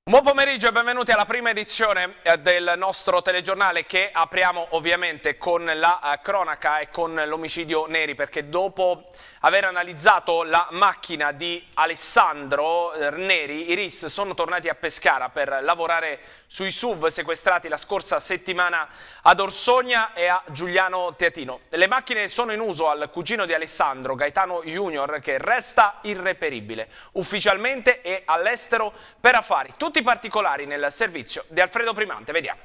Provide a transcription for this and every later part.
Buon pomeriggio e benvenuti alla prima edizione del nostro telegiornale che apriamo ovviamente con la cronaca e con l'omicidio Neri, perché dopo aver analizzato la macchina di Alessandro Neri, i RIS sono tornati a Pescara per lavorare sui SUV sequestrati la scorsa settimana ad Orsogna e a Giuliano Teatino. Le macchine sono in uso al cugino di Alessandro, Gaetano Junior, che resta irreperibile ufficialmente e all'estero per affari. Tutti i particolari nel servizio di Alfredo Primante, vediamo.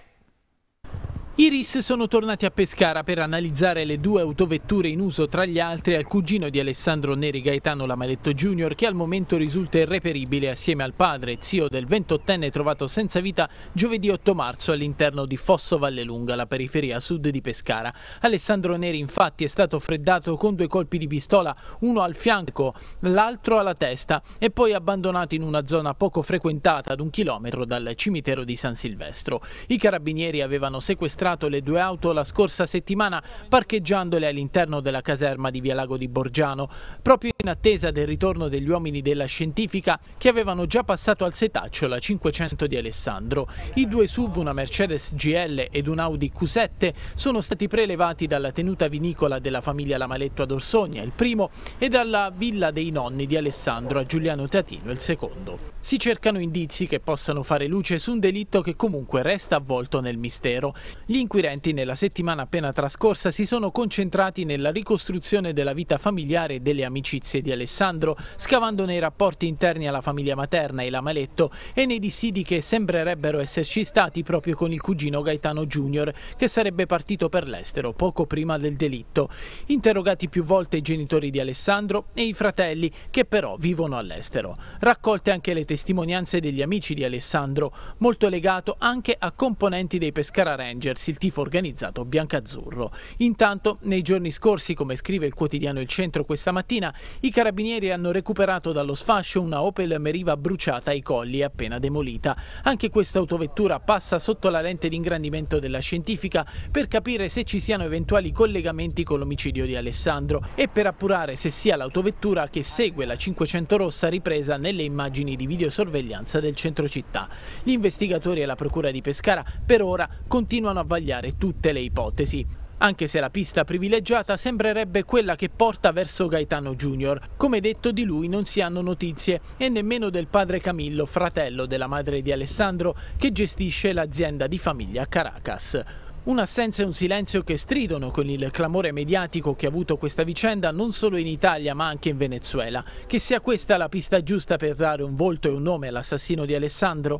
I RIS sono tornati a Pescara per analizzare le due autovetture in uso, tra gli altri al cugino di Alessandro Neri, Gaetano Lamaletto Junior, che al momento risulta irreperibile assieme al padre, zio del 28enne trovato senza vita giovedì 8 marzo all'interno di Fosso Vallelunga, la periferia sud di Pescara. Alessandro Neri infatti è stato freddato con 2 colpi di pistola, uno al fianco, l'altro alla testa, e poi abbandonato in una zona poco frequentata ad 1 chilometro dal cimitero di San Silvestro. I carabinieri avevano sequestrato le 2 auto la scorsa settimana parcheggiandole all'interno della caserma di Via Lago di Borgiano, proprio in attesa del ritorno degli uomini della scientifica che avevano già passato al setaccio la 500 di Alessandro. I 2 SUV, una Mercedes GL ed un Audi Q7, sono stati prelevati dalla tenuta vinicola della famiglia Lamaletto ad Orsogna, il primo, e dalla villa dei nonni di Alessandro a Giuliano Teatino, il secondo. Si cercano indizi che possano fare luce su un delitto che comunque resta avvolto nel mistero. Gli inquirenti nella settimana appena trascorsa si sono concentrati nella ricostruzione della vita familiare e delle amicizie di Alessandro, scavando nei rapporti interni alla famiglia materna e Lamaletto e nei dissidi che sembrerebbero esserci stati proprio con il cugino Gaetano Junior, che sarebbe partito per l'estero poco prima del delitto. Interrogati più volte i genitori di Alessandro e i fratelli, che però vivono all'estero. Raccolte anche le testimonianze degli amici di Alessandro, molto legato anche a componenti dei Pescara Rangers, il tifo organizzato biancazzurro. Intanto, nei giorni scorsi, come scrive il quotidiano Il Centro questa mattina, i carabinieri hanno recuperato dallo sfascio una Opel Meriva bruciata ai colli e appena demolita. Anche questa autovettura passa sotto la lente di ingrandimento della scientifica per capire se ci siano eventuali collegamenti con l'omicidio di Alessandro e per appurare se sia l'autovettura che segue la 500 rossa ripresa nelle immagini di videosorveglianza del centro città. Gli investigatori e la procura di Pescara per ora continuano a vagliare tutte le ipotesi, anche se la pista privilegiata sembrerebbe quella che porta verso Gaetano Junior. Come detto, di lui non si hanno notizie e nemmeno del padre Camillo, fratello della madre di Alessandro, che gestisce l'azienda di famiglia a Caracas. Un'assenza e un silenzio che stridono con il clamore mediatico che ha avuto questa vicenda non solo in Italia ma anche in Venezuela. Che sia questa la pista giusta per dare un volto e un nome all'assassino di Alessandro?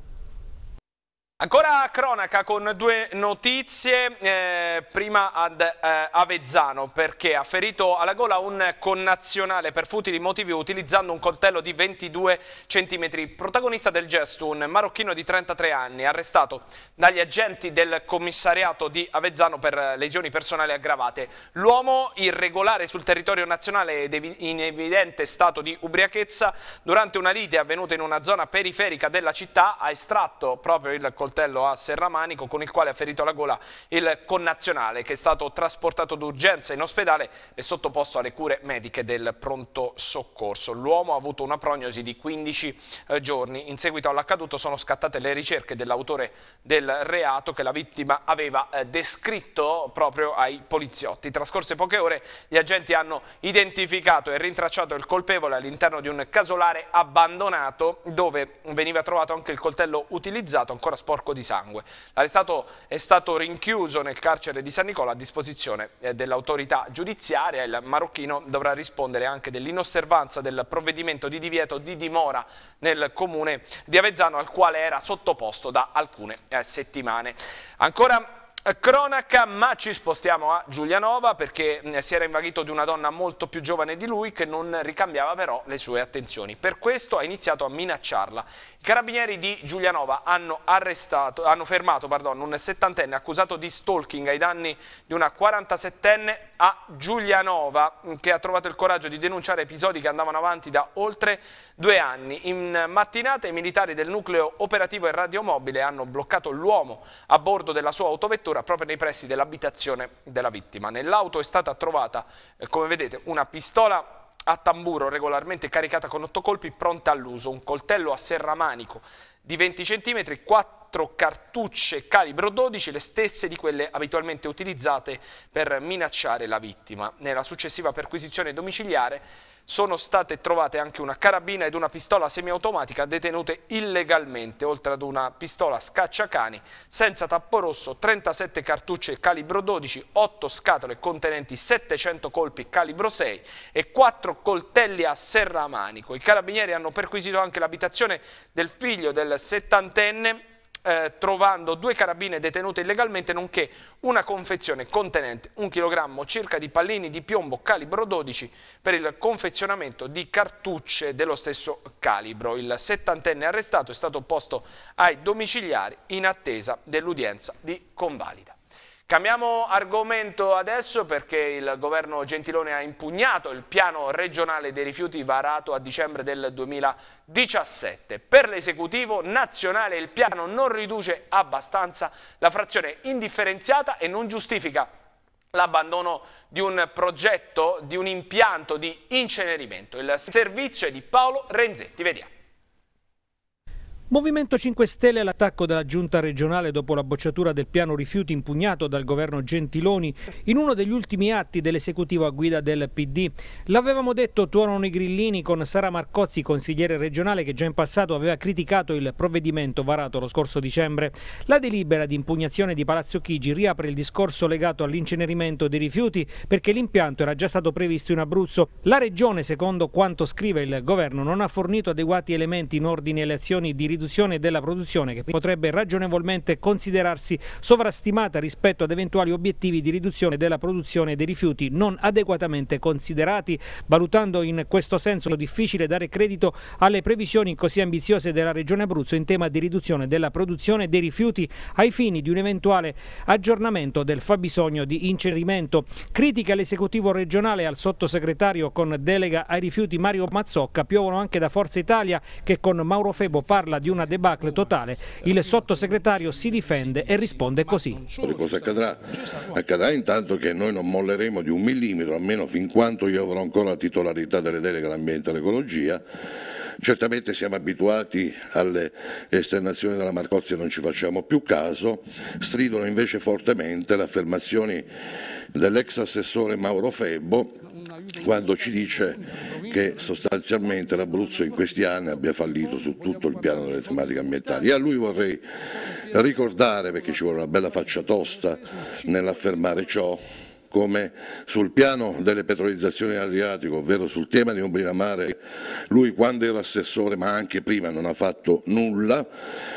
Ancora cronaca con 2 notizie, prima ad Avezzano, perché ha ferito alla gola un connazionale per futili motivi utilizzando un coltello di 22 cm. Protagonista del gesto, un marocchino di 33 anni, arrestato dagli agenti del commissariato di Avezzano per lesioni personali aggravate. L'uomo, irregolare sul territorio nazionale ed in evidente stato di ubriachezza, durante una lite avvenuta in una zona periferica della città, ha estratto proprio il coltello a serramanico con il quale ha ferito alla gola il connazionale, che è stato trasportato d'urgenza in ospedale e sottoposto alle cure mediche del pronto soccorso. L'uomo ha avuto una prognosi di 15 giorni. In seguito all'accaduto sono scattate le ricerche dell'autore del reato che la vittima aveva descritto proprio ai poliziotti. Trascorse poche ore, gli agenti hanno identificato e rintracciato il colpevole all'interno di un casolare abbandonato dove veniva trovato anche il coltello utilizzato, ancora sporco di sangue. L'arrestato è stato rinchiuso nel carcere di San Nicola a disposizione dell'autorità giudiziaria. Il marocchino dovrà rispondere anche dell'inosservanza del provvedimento di divieto di dimora nel comune di Avezzano, al quale era sottoposto da alcune settimane. Ancora cronaca, ma ci spostiamo a Giulianova perché si era invaghito di una donna molto più giovane di lui che non ricambiava però le sue attenzioni. Per questo ha iniziato a minacciarla. I carabinieri di Giulianova hanno fermato un 70enne accusato di stalking ai danni di una 47enne a Giulianova, che ha trovato il coraggio di denunciare episodi che andavano avanti da oltre 2 anni. In mattinata i militari del nucleo operativo e radiomobile hanno bloccato l'uomo a bordo della sua autovettura proprio nei pressi dell'abitazione della vittima. Nell'auto è stata trovata, come vedete, una pistola a tamburo regolarmente caricata con 8 colpi pronta all'uso, un coltello a serramanico di 20 cm, 4 cartucce calibro 12, le stesse di quelle abitualmente utilizzate per minacciare la vittima. Nella successiva perquisizione domiciliare sono state trovate anche una carabina ed una pistola semiautomatica detenute illegalmente, oltre ad una pistola scacciacani senza tappo rosso, 37 cartucce calibro 12, 8 scatole contenenti 700 colpi calibro 6 e 4 coltelli a serramanico. I carabinieri hanno perquisito anche l'abitazione del figlio del 70enne, trovando 2 carabine detenute illegalmente, nonché una confezione contenente 1 chilogrammo circa di pallini di piombo calibro 12 per il confezionamento di cartucce dello stesso calibro. Il 70enne arrestato è stato posto ai domiciliari in attesa dell'udienza di convalida. Cambiamo argomento adesso perché il governo Gentiloni ha impugnato il piano regionale dei rifiuti varato a dicembre del 2017. Per l'esecutivo nazionale il piano non riduce abbastanza la frazione indifferenziata e non giustifica l'abbandono di un progetto, di un impianto di incenerimento. Il servizio è di Paolo Renzetti, vediamo. Movimento 5 Stelle all'attacco della giunta regionale dopo la bocciatura del piano rifiuti impugnato dal governo Gentiloni in uno degli ultimi atti dell'esecutivo a guida del PD. L'avevamo detto, tuonano i grillini con Sara Marcozzi, consigliere regionale che già in passato aveva criticato il provvedimento varato lo scorso dicembre. La delibera di impugnazione di Palazzo Chigi riapre il discorso legato all'incenerimento dei rifiuti perché l'impianto era già stato previsto in Abruzzo. La regione, secondo quanto scrive il governo, non ha fornito adeguati elementi in ordine alle azioni di riduzione della produzione che potrebbe ragionevolmente considerarsi sovrastimata rispetto ad eventuali obiettivi di riduzione della produzione dei rifiuti non adeguatamente considerati, valutando in questo senso difficile dare credito alle previsioni così ambiziose della Regione Abruzzo in tema di riduzione della produzione dei rifiuti ai fini di un eventuale aggiornamento del fabbisogno di incenerimento. Critica all'esecutivo regionale e al sottosegretario con delega ai rifiuti Mario Mazzocca piovono anche da Forza Italia che con Mauro Febo parla di una debacle totale. Il sottosegretario si difende e risponde così. Cosa accadrà? Accadrà intanto che noi non molleremo di 1 millimetro, almeno fin quanto io avrò ancora la titolarità delle deleghe all'ambiente e all'ecologia. Certamente siamo abituati alle esternazioni della Marcozzi e non ci facciamo più caso, stridono invece fortemente le affermazioni dell'ex assessore Mauro Febbo quando ci dice che sostanzialmente l'Abruzzo in questi anni abbia fallito su tutto il piano delle tematiche ambientali. E a lui vorrei ricordare, perché ci vuole una bella faccia tosta nell'affermare ciò, come sul piano delle petrolizzazioni dell'Adriatico, ovvero sul tema di Ombrina Mare, lui quando era assessore, ma anche prima, non ha fatto nulla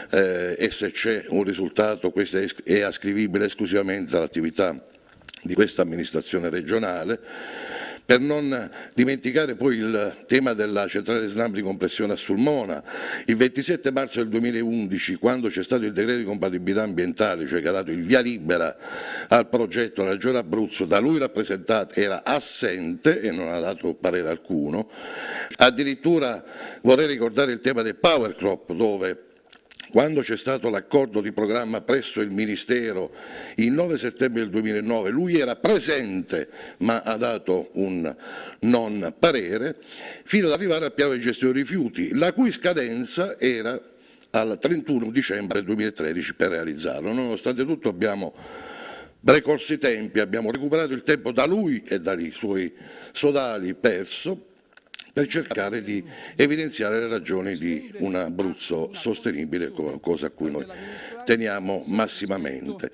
e se c'è un risultato questo è ascrivibile esclusivamente all'attività di questa amministrazione regionale. Per non dimenticare poi il tema della centrale SNAM di compressione a Sulmona. Il 27 marzo del 2011, quando c'è stato il decreto di compatibilità ambientale, cioè che ha dato il via libera al progetto della Regione Abruzzo, da lui rappresentato era assente e non ha dato parere alcuno. Addirittura vorrei ricordare il tema del Power Crop, dove quando c'è stato l'accordo di programma presso il Ministero il 9 settembre del 2009, lui era presente ma ha dato un non parere, fino ad arrivare al piano di gestione dei rifiuti, la cui scadenza era al 31 dicembre 2013 per realizzarlo. Nonostante tutto abbiamo precorso i tempi, abbiamo recuperato il tempo da lui e dai suoi sodali perso, per cercare di evidenziare le ragioni di un Abruzzo sostenibile, cosa a cui noi teniamo massimamente.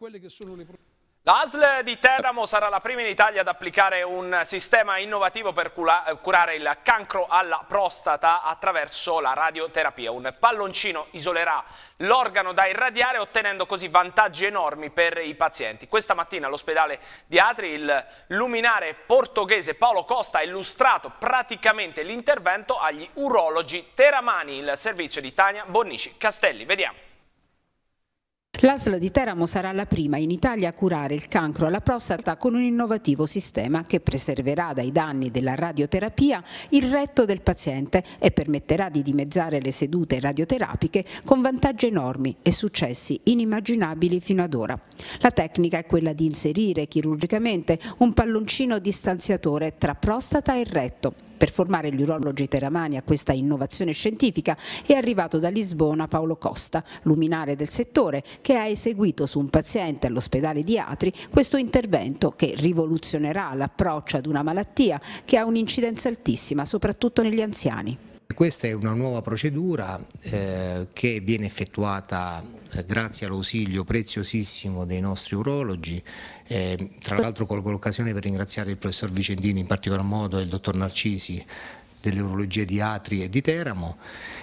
La ASL di Teramo sarà la prima in Italia ad applicare un sistema innovativo per curare il cancro alla prostata attraverso la radioterapia. Un palloncino isolerà l'organo da irradiare, ottenendo così vantaggi enormi per i pazienti. Questa mattina all'ospedale di Atri il luminare portoghese Paolo Costa ha illustrato praticamente l'intervento agli urologi teramani. Il servizio di Tania Bonnici Castelli. Vediamo. L'ASL di Teramo sarà la prima in Italia a curare il cancro alla prostata con un innovativo sistema che preserverà dai danni della radioterapia il retto del paziente e permetterà di dimezzare le sedute radioterapiche con vantaggi enormi e successi inimmaginabili fino ad ora. La tecnica è quella di inserire chirurgicamente un palloncino distanziatore tra prostata e retto. Per formare gli urologi teramani a questa innovazione scientifica è arrivato da Lisbona Paolo Costa, luminare del settore, che ha eseguito su un paziente all'ospedale di Atri questo intervento che rivoluzionerà l'approccio ad una malattia che ha un'incidenza altissima, soprattutto negli anziani. Questa è una nuova procedura che viene effettuata grazie all'ausilio preziosissimo dei nostri urologi. Tra l'altro colgo l'occasione per ringraziare il professor Vicentini, in particolar modo il dottor Narcisi delle urologie di Atri e di Teramo.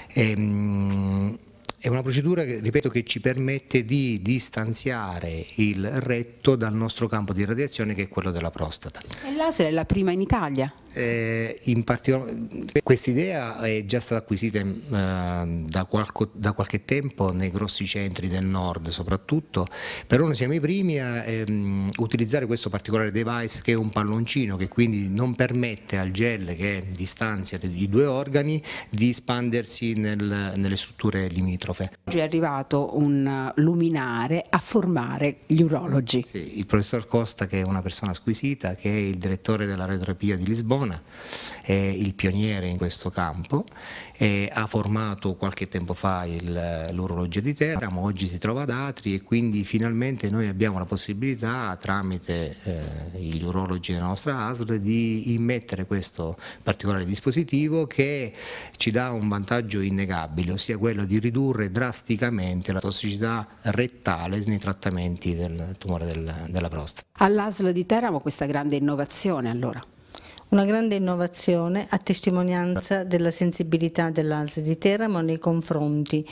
È una procedura, ripeto, che ci permette di distanziare il retto dal nostro campo di radiazione, che è quello della prostata. E laser è la prima in Italia? In particolare, questa idea è già stata acquisita da qualche tempo nei grossi centri del nord soprattutto, però noi siamo i primi a utilizzare questo particolare device, che è un palloncino, che quindi non permette al gel che distanzia i due organi di espandersi nelle strutture limitrofe. Oggi è arrivato un luminare a formare gli urologi. Sì, il professor Costa, che è una persona squisita, che è il direttore della radioterapia di Lisbona, è il pioniere in questo campo, ha formato qualche tempo fa l'urologia di Teramo, oggi si trova ad Atri, e quindi finalmente noi abbiamo la possibilità, tramite gli urologi della nostra ASL, di immettere questo particolare dispositivo che ci dà un vantaggio innegabile, ossia quello di ridurre drasticamente la tossicità rettale nei trattamenti del tumore della prostata. All'ASL di Teramo questa grande innovazione allora? Una grande innovazione a testimonianza della sensibilità dell'ASL di Teramo nei confronti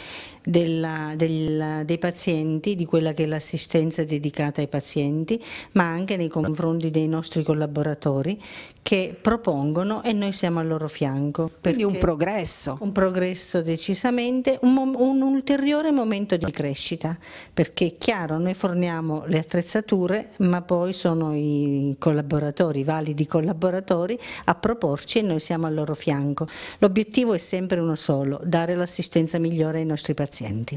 dei pazienti, di quella che è l'assistenza dedicata ai pazienti, ma anche nei confronti dei nostri collaboratori che propongono, e noi siamo al loro fianco. Quindi un progresso. Un progresso decisamente, un ulteriore momento di crescita, perché è chiaro, noi forniamo le attrezzature, ma poi sono i collaboratori, i validi collaboratori, a proporci, e noi siamo al loro fianco. L'obiettivo è sempre uno solo: dare l'assistenza migliore ai nostri pazienti.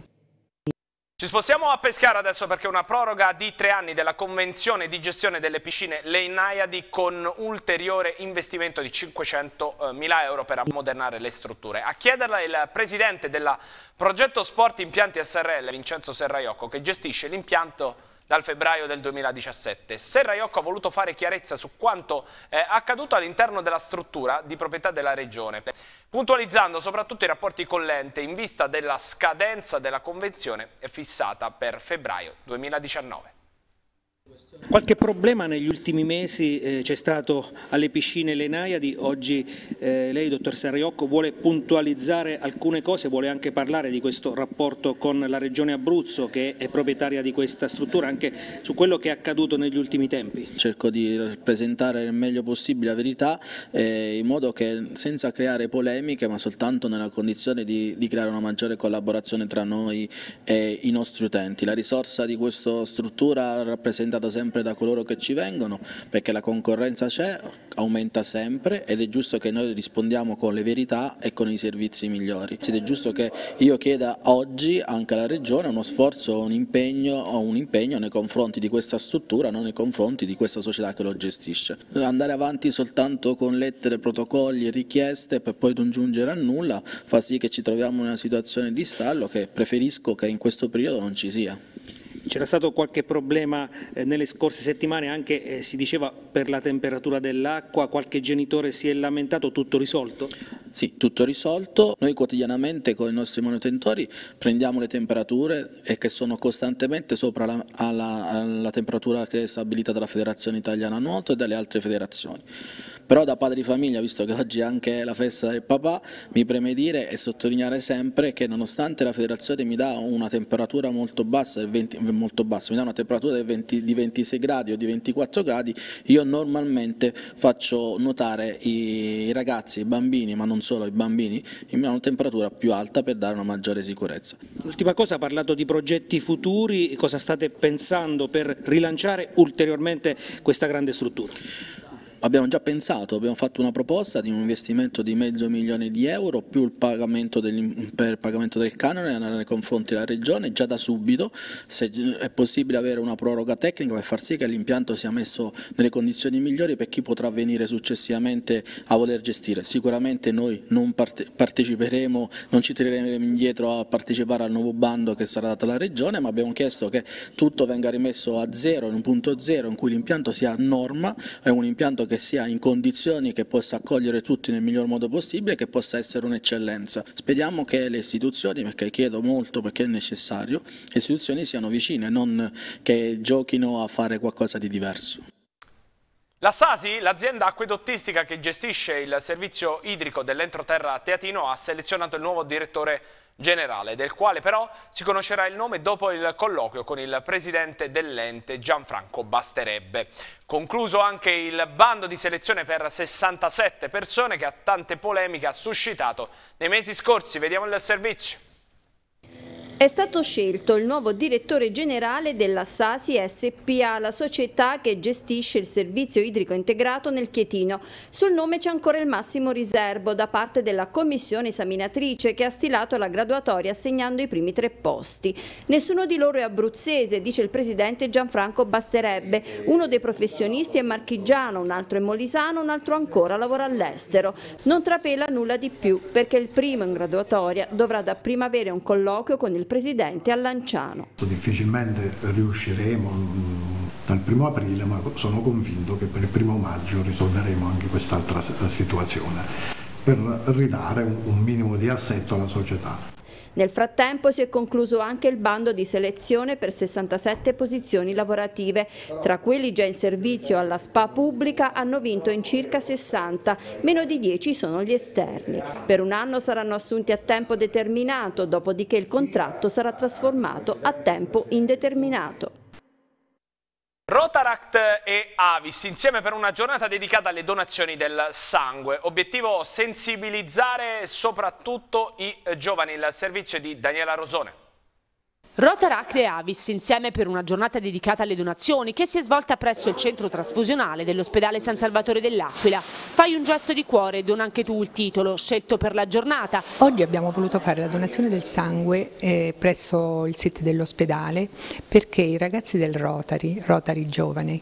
Ci spostiamo a Pescara adesso, perché una proroga di 3 anni della convenzione di gestione delle piscine Le Naiadi, con ulteriore investimento di 500.000 euro per ammodernare le strutture. A chiederla il presidente del progetto Sport Impianti SRL, Vincenzo Serraiocco, che gestisce l'impianto dal febbraio del 2017. Serraiocco ha voluto fare chiarezza su quanto accaduto all'interno della struttura di proprietà della Regione, puntualizzando soprattutto i rapporti con l'ente in vista della scadenza della convenzione fissata per febbraio 2019. Qualche problema negli ultimi mesi c'è stato alle piscine Le Naiadi. Oggi lei, dottor Serraiocco, vuole puntualizzare alcune cose, vuole anche parlare di questo rapporto con la Regione Abruzzo, che è proprietaria di questa struttura, anche su quello che è accaduto negli ultimi tempi. Cerco di rappresentare il meglio possibile la verità, in modo che, senza creare polemiche, ma soltanto nella condizione di creare una maggiore collaborazione tra noi e i nostri utenti. La risorsa di questa struttura rappresentata sempre da coloro che ci vengono, perché la concorrenza c'è, aumenta sempre, ed è giusto che noi rispondiamo con le verità e con i servizi migliori. Ed è giusto che io chieda oggi anche alla Regione uno sforzo, un impegno nei confronti di questa struttura, non nei confronti di questa società che lo gestisce. Andare avanti soltanto con lettere, protocolli e richieste per poi non giungere a nulla fa sì che ci troviamo in una situazione di stallo che preferisco che in questo periodo non ci sia. C'era stato qualche problema nelle scorse settimane, anche si diceva per la temperatura dell'acqua, qualche genitore si è lamentato, tutto risolto? Sì, tutto risolto. Noi quotidianamente con i nostri manutentori prendiamo le temperature, e che sono costantemente sopra la temperatura che è stabilita dalla Federazione Italiana Nuoto e dalle altre federazioni. Però da padre di famiglia, visto che oggi è anche la festa del papà, mi preme dire e sottolineare sempre che, nonostante la federazione mi dà una temperatura molto bassa, mi dà una temperatura di 26 gradi o di 24 gradi, io normalmente faccio nuotare i ragazzi, i bambini, ma non solo i bambini, in una temperatura più alta per dare una maggiore sicurezza. L'ultima cosa, ha parlato di progetti futuri, cosa state pensando per rilanciare ulteriormente questa grande struttura? abbiamo già pensato, abbiamo fatto una proposta di un investimento di €500.000 più il pagamento per il pagamento del canone nei confronti della Regione, già da subito, se è possibile avere una proroga tecnica per far sì che l'impianto sia messo nelle condizioni migliori per chi potrà venire successivamente a voler gestire. Sicuramente noi non parteciperemo, non ci tireremo indietro a partecipare al nuovo bando che sarà dato alla Regione, ma abbiamo chiesto che tutto venga rimesso a zero, in un punto zero, in cui l'impianto sia a norma, è un impianto che sia in condizioni che possa accogliere tutti nel miglior modo possibile, che possa essere un'eccellenza. Speriamo che le istituzioni, perché chiedo molto perché è necessario, le istituzioni siano vicine, non che giochino a fare qualcosa di diverso. La Sasi, l'azienda acquedottistica che gestisce il servizio idrico dell'entroterra teatino, ha selezionato il nuovo direttore generale, del quale però si conoscerà il nome dopo il colloquio con il presidente dell'ente Gianfranco Basterebbe. Concluso anche il bando di selezione per 67 persone che tante polemiche ha suscitato nei mesi scorsi. Vediamo il servizio. È stato scelto il nuovo direttore generale della Sasi SpA, la società che gestisce il servizio idrico integrato nel Chietino. Sul nome c'è ancora il massimo riservo da parte della commissione esaminatrice che ha stilato la graduatoria assegnando i primi 3 posti. Nessuno di loro è abruzzese, dice il presidente Gianfranco Basterebbe. Uno dei professionisti è marchigiano, un altro è molisano, un altro ancora lavora all'estero. Non trapela nulla di più perché il primo in graduatoria dovrà dapprima avere un colloquio con il presidente a Lanciano. Difficilmente riusciremo dal 1° aprile, ma sono convinto che per il 1° maggio risolveremo anche quest'altra situazione per ridare un minimo di assetto alla società. Nel frattempo si è concluso anche il bando di selezione per 67 posizioni lavorative. Tra quelli già in servizio alla SpA pubblica hanno vinto in circa 60, meno di 10 sono gli esterni. Per un anno saranno assunti a tempo determinato, dopodiché il contratto sarà trasformato a tempo indeterminato. Rotaract e Avis insieme per una giornata dedicata alle donazioni del sangue. Obiettivo: sensibilizzare soprattutto i giovani. Il servizio di Daniela Rosone. Rotaract e Avis insieme per una giornata dedicata alle donazioni che si è svolta presso il centro trasfusionale dell'ospedale San Salvatore dell'Aquila. Fai un gesto di cuore e dona anche tu il titolo scelto per la giornata. Oggi abbiamo voluto fare la donazione del sangue presso il sito dell'ospedale perché i ragazzi del Rotary Giovane,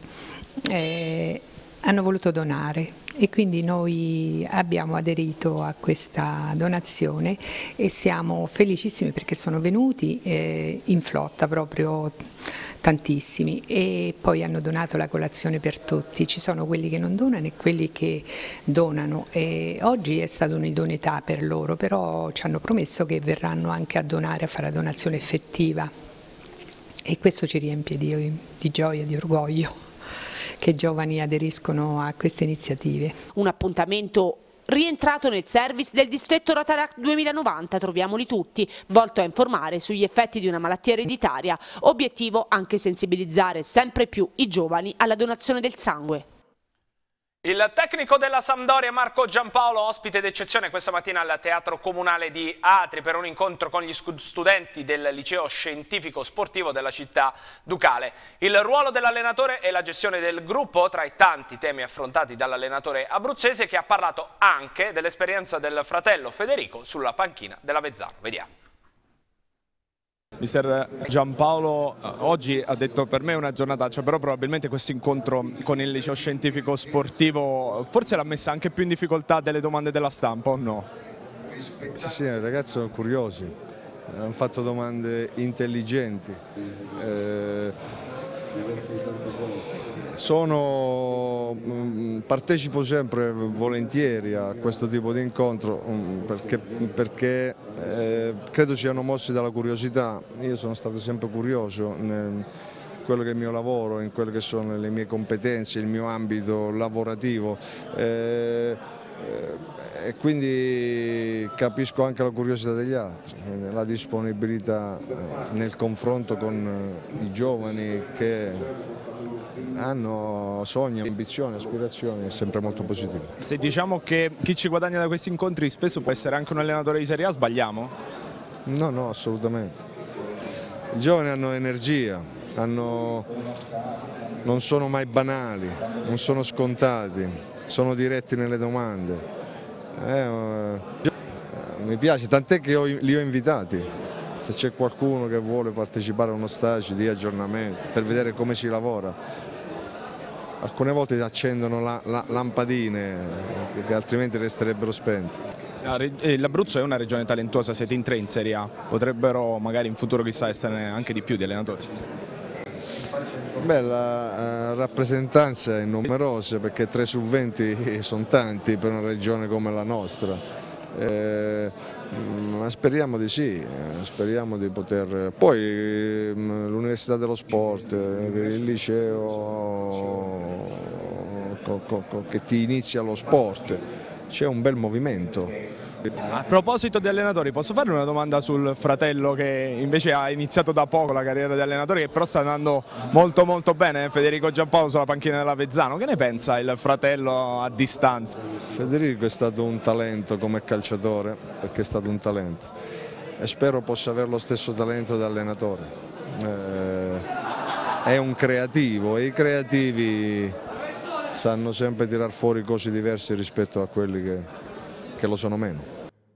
hanno voluto donare e quindi noi abbiamo aderito a questa donazione e siamo felicissimi perché sono venuti in flotta proprio tantissimi e poi hanno donato la colazione per tutti. Ci sono quelli che non donano e quelli che donano e oggi è stata un'idoneità per loro, però ci hanno promesso che verranno anche a donare, a fare la donazione effettiva e questo ci riempie di gioia, di orgoglio che i giovani aderiscono a queste iniziative. Un appuntamento rientrato nel service del distretto Rotaract 2090, troviamoli tutti, volto a informare sugli effetti di una malattia ereditaria, obiettivo anche sensibilizzare sempre più i giovani alla donazione del sangue. Il tecnico della Sampdoria Marco Giampaolo, ospite d'eccezione questa mattina al Teatro Comunale di Atri per un incontro con gli studenti del liceo scientifico sportivo della città ducale. Il ruolo dell'allenatore e la gestione del gruppo tra i tanti temi affrontati dall'allenatore abruzzese, che ha parlato anche dell'esperienza del fratello Federico sulla panchina dell'Avezzano. Vediamo. Mister Giampaolo oggi ha detto: per me è una giornataccia, però probabilmente questo incontro con il liceo scientifico sportivo forse l'ha messa anche più in difficoltà delle domande della stampa, o no? Sì, i ragazzi sono curiosi, hanno fatto domande intelligenti. Partecipo sempre volentieri a questo tipo di incontro perché credo siano mossi dalla curiosità. Io sono stato sempre curioso in quello che è il mio lavoro, in quelle che sono le mie competenze, il mio ambito lavorativo e quindi capisco anche la curiosità degli altri, la disponibilità nel confronto con i giovani che hanno sogni, ambizioni, aspirazioni, è sempre molto positivo. Se diciamo che chi ci guadagna da questi incontri spesso può essere anche un allenatore di Serie A, sbagliamo? No, assolutamente. I giovani hanno energia, non sono mai banali, non sono scontati, sono diretti nelle domande. Mi piace, tant'è che li ho invitati. Se c'è qualcuno che vuole partecipare a uno stage di aggiornamento per vedere come si lavora, alcune volte accendono lampadine che altrimenti resterebbero spente. L'Abruzzo è una regione talentuosa, siete in 3 in Serie A, potrebbero magari in futuro chissà essere anche di più di allenatori? Beh, la rappresentanza è numerosa perché 3 su 20 sono tanti per una regione come la nostra. Ma speriamo di sì, speriamo di poter. Poi l'Università dello Sport, il liceo che ti inizia lo sport, c'è un bel movimento. A proposito di allenatori, posso fare una domanda sul fratello che invece ha iniziato da poco la carriera di allenatore, che però sta andando molto bene, Federico Giampaolo sulla panchina dell'Avezzano. Che ne pensa il fratello a distanza? Federico è stato un talento come calciatore, perché è stato un talento, e spero possa avere lo stesso talento da allenatore. È un creativo e i creativi sanno sempre tirar fuori cose diverse rispetto a quelli che lo sono meno.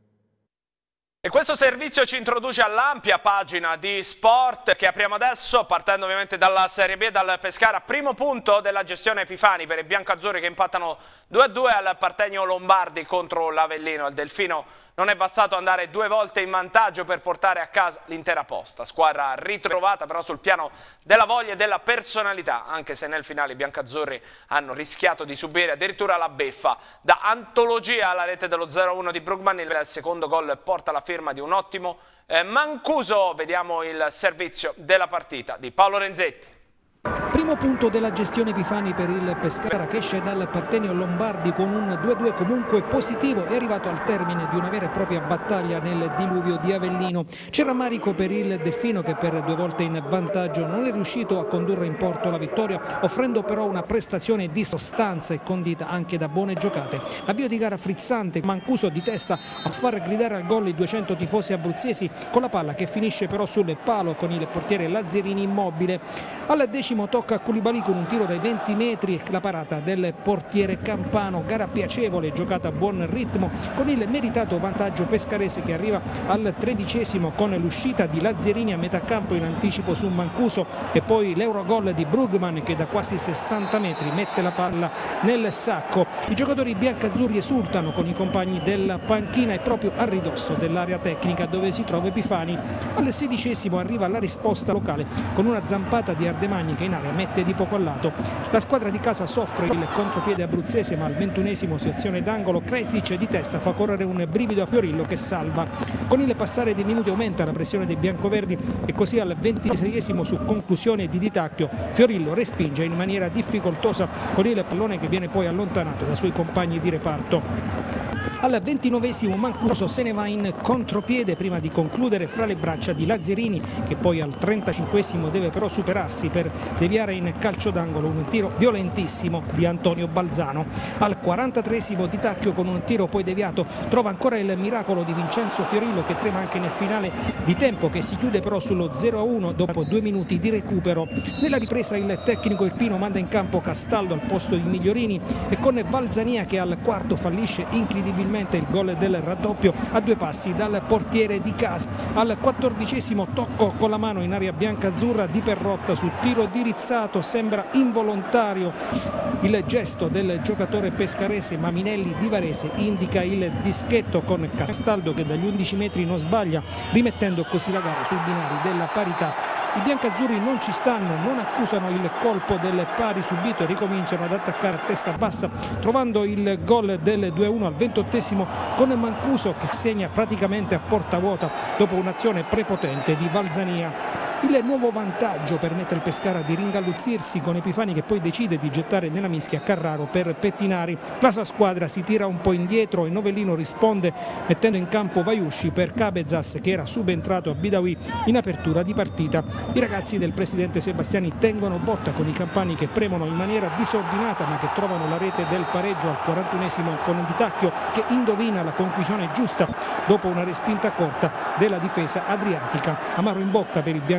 E questo servizio ci introduce all'ampia pagina di sport che apriamo adesso, partendo ovviamente dalla Serie B, dal Pescara. Primo punto della gestione Epifani per i biancazzurri che impattano 2-2 al Partenio Lombardi contro l'Avellino. Il Delfino non è bastato andare 2 volte in vantaggio per portare a casa l'intera posta. Squadra ritrovata però sul piano della voglia e della personalità, anche se nel finale i biancazzurri hanno rischiato di subire addirittura la beffa. Da antologia alla rete dello 0-1 di Brugman, il secondo gol porta la firma di un ottimo Mancuso. Vediamo il servizio della partita di Paolo Renzetti. Primo punto della gestione Epifani per il Pescara, che esce dal Partenio Lombardi con un 2-2 comunque positivo. È arrivato al termine di una vera e propria battaglia nel diluvio di Avellino. C'è rammarico per il Delfino, che per 2 volte in vantaggio non è riuscito a condurre in porto la vittoria, offrendo però una prestazione di sostanza e condita anche da buone giocate. Avvio di gara frizzante, Mancuso di testa a far gridare al gol i 200 tifosi abruzzesi, con la palla che finisce però sul palo con il portiere Lazzerini immobile. Al 10° tocca a Koulibaly con un tiro dai 20 metri, la parata del portiere campano. Gara piacevole, giocata a buon ritmo, con il meritato vantaggio pescarese che arriva al 13° con l'uscita di Lazzerini a metà campo in anticipo su Mancuso, e poi l'eurogol di Brugman che da quasi 60 metri mette la palla nel sacco. I giocatori biancazzurri esultano con i compagni della panchina e proprio a ridosso dell'area tecnica dove si trova Epifani. Al 16° arriva la risposta locale con una zampata di Ardemagni che in area mette di poco a lato. La squadra di casa soffre il contropiede abruzzese, ma al 21° sezione d'angolo Kresic di testa fa correre un brivido a Fiorillo che salva. Con il passare dei minuti aumenta la pressione dei biancoverdi e così al 26° su conclusione di Di Tacchio Fiorillo respinge in maniera difficoltosa con il pallone che viene poi allontanato dai suoi compagni di reparto. Al 29° Mancuso se ne va in contropiede prima di concludere fra le braccia di Lazzerini, che poi al 35° deve però superarsi per deviare in calcio d'angolo un tiro violentissimo di Antonio Balzano. Al 43° Di Tacchio con un tiro poi deviato trova ancora il miracolo di Vincenzo Fiorillo, che trema anche nel finale di tempo, che si chiude però sullo 0-1 dopo 2 minuti di recupero. Nella ripresa il tecnico irpino manda in campo Castaldo al posto di Migliorini e con Balzania che al 4° fallisce incredibilmente il gol del raddoppio a 2 passi dal portiere di casa. Al 14° tocco con la mano in area bianca-azzurra di Perrotta su tiro dirizzato, sembra involontario il gesto del giocatore pescarese, ma Minelli di Varese indica il dischetto con Castaldo che dagli 11 metri non sbaglia, rimettendo così la gara sui binari della parità. I biancazzurri non ci stanno, non accusano il colpo del pari subito e ricominciano ad attaccare a testa bassa, trovando il gol del 2-1 al 28° con Mancuso che segna praticamente a porta vuota dopo un'azione prepotente di Balzania. Il nuovo vantaggio permette al Pescara di ringalluzzirsi con Epifani che poi decide di gettare nella mischia Carraro per Pettinari. La sua squadra si tira un po' indietro e Novellino risponde mettendo in campo Vaiusci per Cabezas, che era subentrato a Bidawi in apertura di partita. I ragazzi del presidente Sebastiani tengono botta con i campani che premono in maniera disordinata ma che trovano la rete del pareggio al 41° con Di Tacchio che indovina la conclusione giusta dopo una respinta corta della difesa adriatica. Amaro in bocca per i bianchi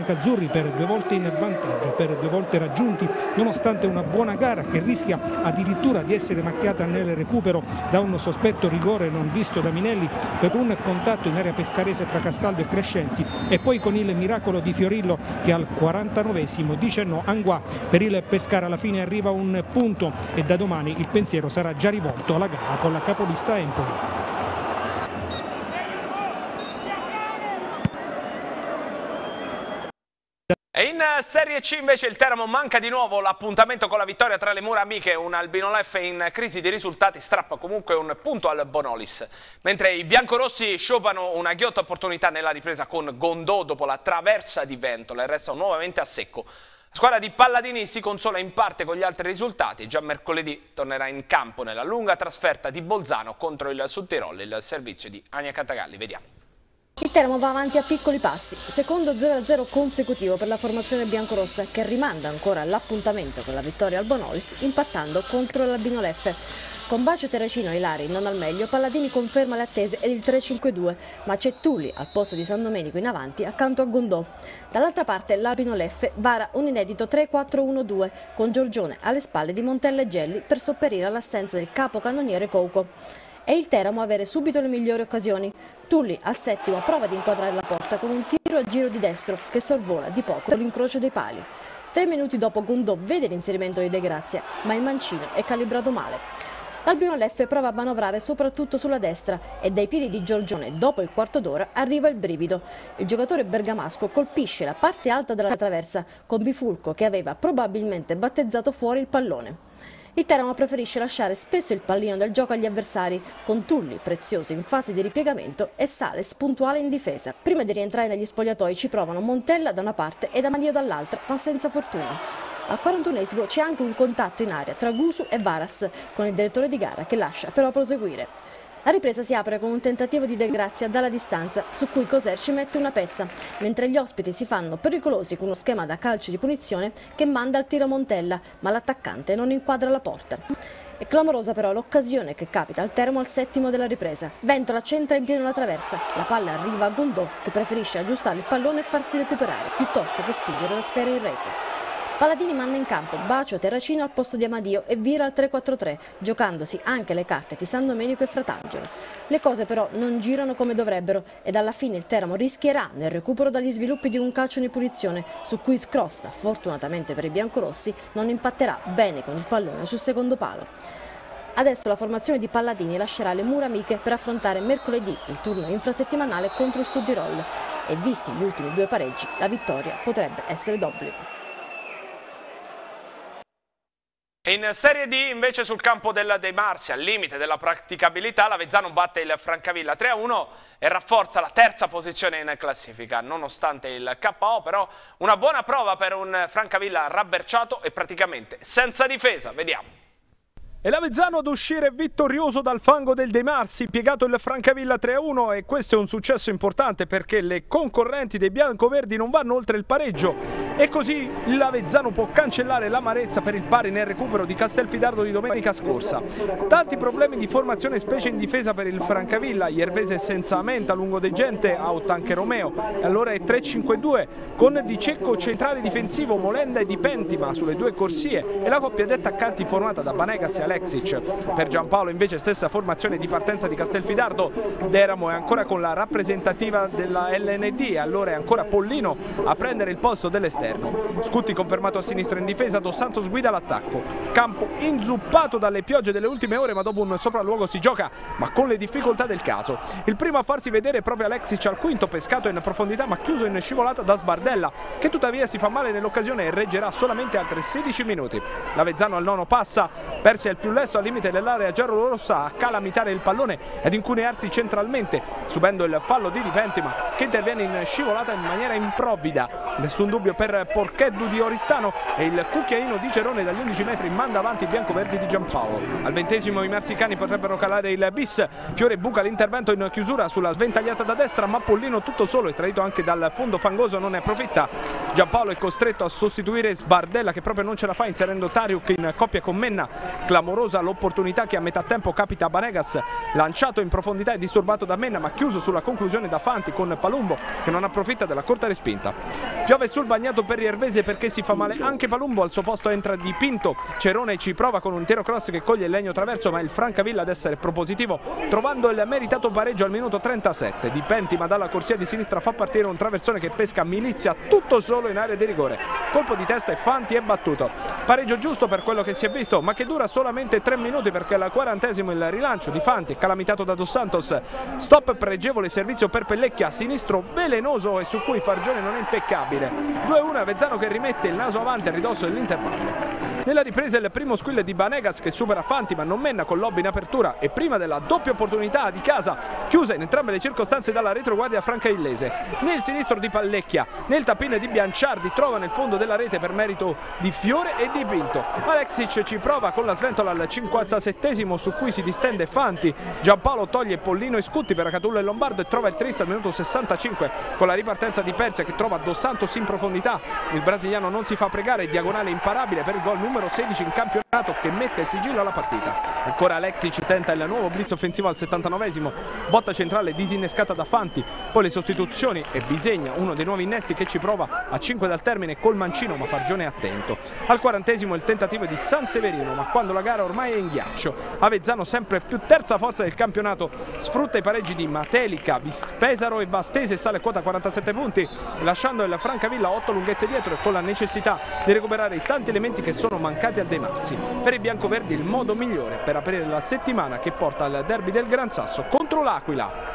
biancazzurri per 2 volte in vantaggio, per 2 volte raggiunti, nonostante una buona gara che rischia addirittura di essere macchiata nel recupero da un sospetto rigore non visto da Minelli per un contatto in area pescarese tra Castaldo e Crescenzi, e poi con il miracolo di Fiorillo che al 49esimo dice no. Anguà. Per il Pescara alla fine arriva un punto e da domani il pensiero sarà già rivolto alla gara con la capolista Empoli. E in Serie C invece il Teramo manca di nuovo l'appuntamento con la vittoria tra le mura amiche. Un Albinoleffe in crisi di risultati strappa comunque un punto al Bonolis, mentre i biancorossi sciopano una ghiotta opportunità nella ripresa con Gondò dopo la traversa di Ventola e restano nuovamente a secco. La squadra di Palladini si consola in parte con gli altri risultati. Già mercoledì tornerà in campo nella lunga trasferta di Bolzano contro il Sudtirolo, il servizio di Ania Cantagalli. Vediamo. Il Teramo va avanti a piccoli passi, secondo 0-0 consecutivo per la formazione biancorossa che rimanda ancora l'appuntamento con la vittoria al Bonolis impattando contro l'Albinoleffe. Con Bacio Terracino e Ilari non al meglio, Palladini conferma le attese ed il 3-5-2, ma c'è Tulli al posto di San Domenico in avanti accanto a Gondò. Dall'altra parte l'Albinoleffe vara un inedito 3-4-1-2 con Giorgione alle spalle di Montella e Gelli per sopperire all'assenza del capocannoniere Couco. E il Teramo avere subito le migliori occasioni. Tulli al settimo prova di inquadrare la porta con un tiro a giro di destro che sorvola di poco l'incrocio dei pali. 3 minuti dopo Gondò vede l'inserimento di De Grazia, ma il mancino è calibrato male. L'Albinoleffe prova a manovrare soprattutto sulla destra e dai piedi di Giorgione dopo il quarto d'ora arriva il brivido. Il giocatore bergamasco colpisce la parte alta della traversa con Bifulco che aveva probabilmente battezzato fuori il pallone. Il Teramo preferisce lasciare spesso il pallino del gioco agli avversari, con Tulli prezioso in fase di ripiegamento e Sales puntuale in difesa. Prima di rientrare negli spogliatoi ci provano Montella da una parte ed Amadio dall'altra, ma senza fortuna. Al 41esimo c'è anche un contatto in aria tra Gusu e Varas, con il direttore di gara che lascia però proseguire. La ripresa si apre con un tentativo di De Grazia dalla distanza, su cui Coser ci mette una pezza, mentre gli ospiti si fanno pericolosi con uno schema da calcio di punizione che manda al tiro Montella, ma l'attaccante non inquadra la porta. È clamorosa però l'occasione che capita al Teramo al settimo della ripresa. Ventola centra in pieno la traversa, la palla arriva a Gondò che preferisce aggiustare il pallone e farsi recuperare, piuttosto che spingere la sfera in rete. Palladini manda in campo Bacio Terracino al posto di Amadio e vira al 3-4-3, giocandosi anche le carte di San Domenico e Fratangelo. Le cose però non girano come dovrebbero ed alla fine il Teramo rischierà nel recupero dagli sviluppi di un calcio di punizione su cui Scrosta, fortunatamente per i biancorossi, non impatterà bene con il pallone sul secondo palo. Adesso la formazione di Palladini lascerà le mura amiche per affrontare mercoledì il turno infrasettimanale contro il Sudtirolo e visti gli ultimi 2 pareggi la vittoria potrebbe essere d'obbligo. In Serie D invece sul campo del De Marsi, al limite della praticabilità, l'Avezzano batte il Francavilla 3-1 e rafforza la terza posizione in classifica. Nonostante il KO però una buona prova per un Francavilla rabberciato e praticamente senza difesa. Vediamo. E l'Avezzano ad uscire vittorioso dal fango del De Marsi, piegato il Francavilla 3-1 e questo è un successo importante perché le concorrenti dei biancoverdi non vanno oltre il pareggio e così l'Avezzano può cancellare l'amarezza per il pari nel recupero di Castelfidardo di domenica scorsa. Tanti problemi di formazione specie in difesa per il Francavilla, Iervese senza Menta, lungo De Gente, out anche Romeo, e allora è 3-5-2 con Di Cecco centrale difensivo, Molenda e Di Pentima sulle 2 corsie e la coppia di attaccanti formata da Banegas e Alexic. Per Giampaolo invece stessa formazione di partenza di Castelfidardo, Deramo è ancora con la rappresentativa della LND, allora è ancora Pollino a prendere il posto dell'esterno. Scutti confermato a sinistra in difesa, Dos Santos guida l'attacco. Campo inzuppato dalle piogge delle ultime ore, ma dopo un sopralluogo si gioca, ma con le difficoltà del caso. Il primo a farsi vedere è proprio Alexic al quinto, pescato in profondità ma chiuso in scivolata da Sbardella, che tuttavia si fa male nell'occasione e reggerà solamente altri 16 minuti. L'Avezzano al nono passa, Persi al più lesto al limite dell'area giallorossa a calamitare il pallone ed incunearsi centralmente, subendo il fallo di Di Pentima che interviene in scivolata in maniera improvvida. Nessun dubbio per per Porcheddu di Oristano e il cucchiaino di Cerone dagli 11 metri manda avanti i biancoverdi di Giampaolo. Al 20° i marsicani potrebbero calare il bis. Fiore buca l'intervento in chiusura sulla sventagliata da destra, ma Pollino tutto solo e tradito anche dal fondo fangoso non ne approfitta. Giampaolo è costretto a sostituire Sbardella che proprio non ce la fa inserendo Tariuk in coppia con Menna. Clamorosa l'opportunità che a metà tempo capita a Banegas, lanciato in profondità e disturbato da Menna ma chiuso sulla conclusione da Fanti con Palumbo che non approfitta della corta respinta. Piove sul bagnato per Riervese perché si fa male anche Palumbo, al suo posto entra Di Pinto. Cerone ci prova con un tiro cross che coglie il legno traverso ma è il Francavilla ad essere propositivo trovando il meritato pareggio al minuto 37. Di Pentima dalla corsia di sinistra fa partire un traversone che pesca Milizia tutto solo in area di rigore. Colpo di testa e Fanti è battuto. Pareggio giusto per quello che si è visto ma che dura solamente 3 minuti perché al 40° il rilancio di Fanti è calamitato da Dos Santos. Stop pregevole servizio per Pellecchia, sinistro velenoso e su cui Fargione non è impeccabile. 2-1 Avezzano che rimette il naso avanti a ridosso dell'intervallo. Nella ripresa il primo squill di Banegas che supera Fanti ma non Menna con lob in apertura e prima della doppia opportunità di casa chiusa in entrambe le circostanze dalla retroguardia francaillese. Né il sinistro di Pellecchia né il tappin di Bianciardi trova nel fondo della rete per merito di Fiore e di Pinto. Alexic ci prova con la sventola al 57° su cui si distende Fanti. Giampaolo toglie Pollino e Scutti per Acatullo e Lombardo e trova il tris al minuto 65 con la ripartenza di Persia che trova Dos Santos in profondità. Il brasiliano non si fa pregare, diagonale imparabile per il gol numero 16 in campionato che mette il sigillo alla partita. Ancora Alexic tenta il nuovo blitz offensivo al 79°, botta centrale disinnescata da Fanti, poi le sostituzioni e Bisegna, uno dei nuovi innesti che ci prova a 5 dal termine col mancino ma Fargione è attento. Al 40° il tentativo di San Severino ma quando la gara ormai è in ghiaccio. Avezzano sempre più terza forza del campionato sfrutta i pareggi di Matelica, Pesaro e Vastese e sale quota 47 punti lasciando il Francavilla 8 lunghezze dietro e con la necessità di recuperare i tanti elementi che sono mancati a De Marsi. Per i biancoverdi il modo migliore per aprire la settimana che porta al derby del Gran Sasso contro l'Aquila.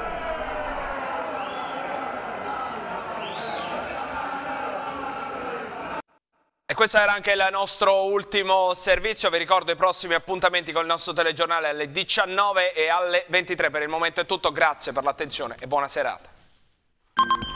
E questo era anche il nostro ultimo servizio, vi ricordo i prossimi appuntamenti con il nostro telegiornale alle 19 e alle 23. Per il momento è tutto, grazie per l'attenzione e buona serata.